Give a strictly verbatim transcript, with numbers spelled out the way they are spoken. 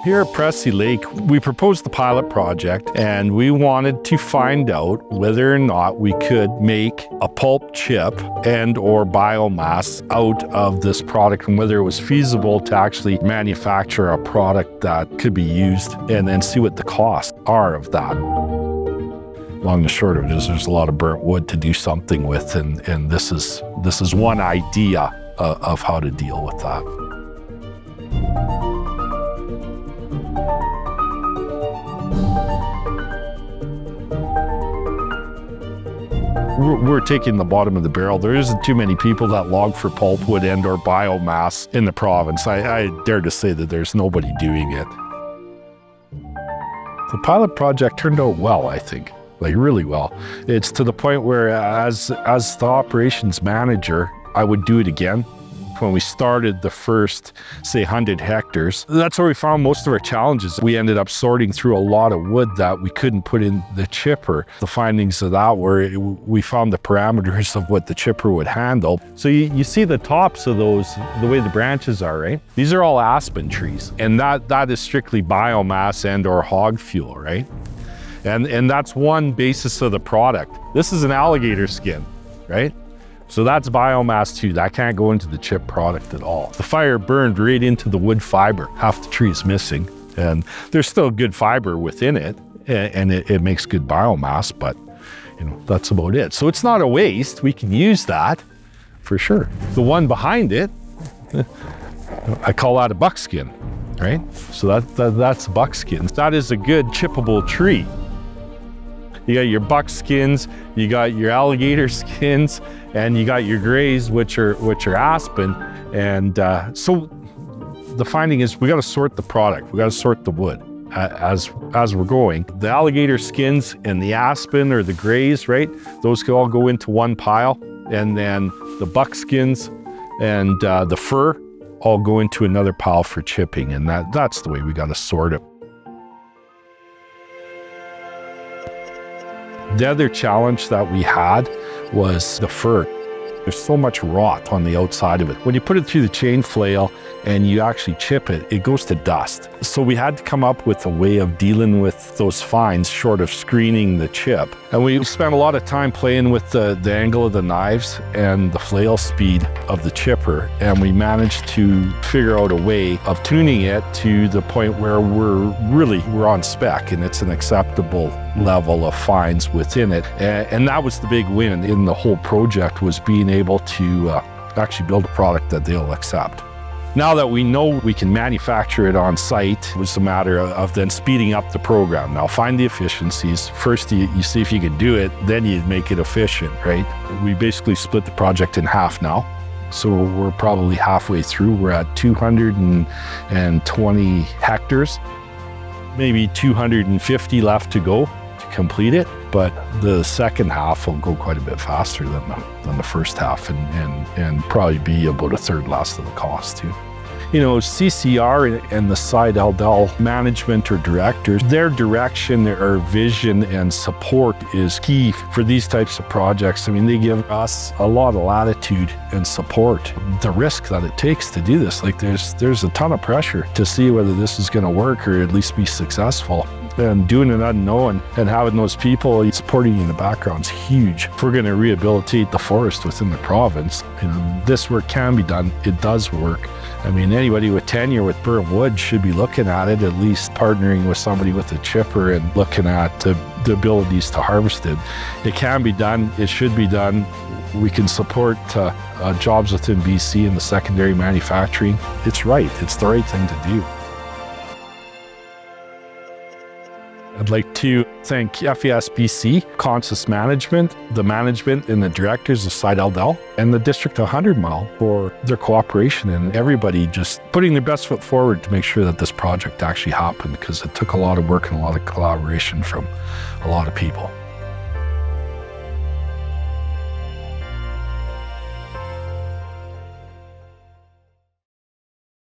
Here at Pressy Lake, we proposed the pilot project and we wanted to find out whether or not we could make a pulp chip and or biomass out of this product and whether it was feasible to actually manufacture a product that could be used and then see what the costs are of that. Long and short of it is there's a lot of burnt wood to do something with, and, and this is, this is one idea uh, of how to deal with that. We're taking the bottom of the barrel. There isn't too many people that log for pulpwood and or biomass in the province. I, I dare to say that there's nobody doing it. The pilot project turned out well, I think, like really well. It's to the point where as, as the operations manager, I would do it again. When we started the first, say, one hundred hectares, that's where we found most of our challenges. We ended up sorting through a lot of wood that we couldn't put in the chipper. The findings of that were it, we found the parameters of what the chipper would handle. So you, you see the tops of those, the way the branches are, right? These are all aspen trees, and that, that is strictly biomass and or hog fuel, right? And, and that's one basis of the product. This is an alligator skin, right? So that's biomass too. That can't go into the chip product at all. The fire burned right into the wood fiber. Half the tree is missing, and there's still good fiber within it, and it, it makes good biomass, but you know, that's about it. So it's not a waste. We can use that for sure. The one behind it, I call that a buckskin, right? So that, that that's buckskin. That is a good chippable tree. You got your buck skins, you got your alligator skins, and you got your grays, which are which are aspen. And uh, so the finding is we got to sort the product. We got to sort the wood uh, as as we're going. The alligator skins and the aspen or the grays, right? Those could all go into one pile, and then the buck skins and uh, the fur all go into another pile for chipping. And that that's the way we got to sort it. The other challenge that we had was the fur. There's so much rot on the outside of it. When you put it through the chain flail and you actually chip it, it goes to dust. So we had to come up with a way of dealing with those fines short of screening the chip. And we spent a lot of time playing with the, the angle of the knives and the flail speed of the chipper. And we managed to figure out a way of tuning it to the point where we're really, we're on spec and it's an acceptable level of fines within it. And, and that was the big win in the whole project, was being able to uh, actually build a product that they'll accept. Now that we know we can manufacture it on site, it was a matter of, of then speeding up the program. Now find the efficiencies. First you, you see if you can do it, then you make it efficient, right? We basically split the project in half now. So we're probably halfway through. We're at two hundred twenty hectares, maybe two hundred fifty left to go to complete it. But the second half will go quite a bit faster than the, than the first half, and, and, and probably be about a third less of the cost too. You know, C C R and the site L D L management or directors, their direction or vision and support is key for these types of projects. I mean, they give us a lot of latitude and support. The risk that it takes to do this, like there's, there's a ton of pressure to see whether this is gonna work or at least be successful. And doing it unknown and having those people supporting you in the background is huge. If we're going to rehabilitate the forest within the province, you know, this work can be done. It does work. I mean, anybody with tenure with burnt wood should be looking at it, at least partnering with somebody with a chipper and looking at the, the abilities to harvest it. It can be done. It should be done. We can support uh, uh, jobs within B C in the secondary manufacturing. It's right. It's the right thing to do. I'd like to thank F E S B C, Conscious Management, the management and the directors of Site L D L, and the District one hundred mile for their cooperation, and everybody just putting their best foot forward to make sure that this project actually happened, because it took a lot of work and a lot of collaboration from a lot of people.